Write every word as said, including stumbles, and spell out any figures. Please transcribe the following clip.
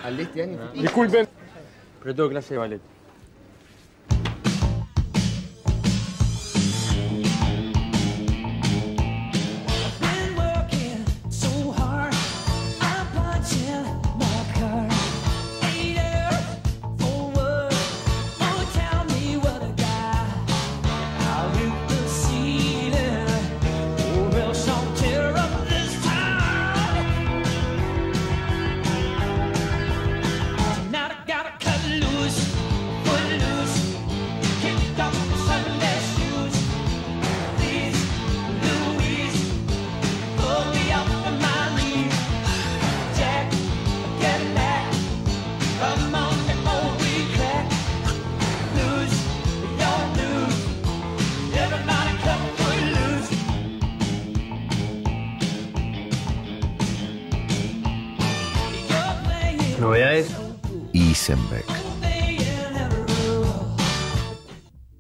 Al de este año. Ah. Disculpen, pero tengo clase de ballet. Novedades. Isenbeck.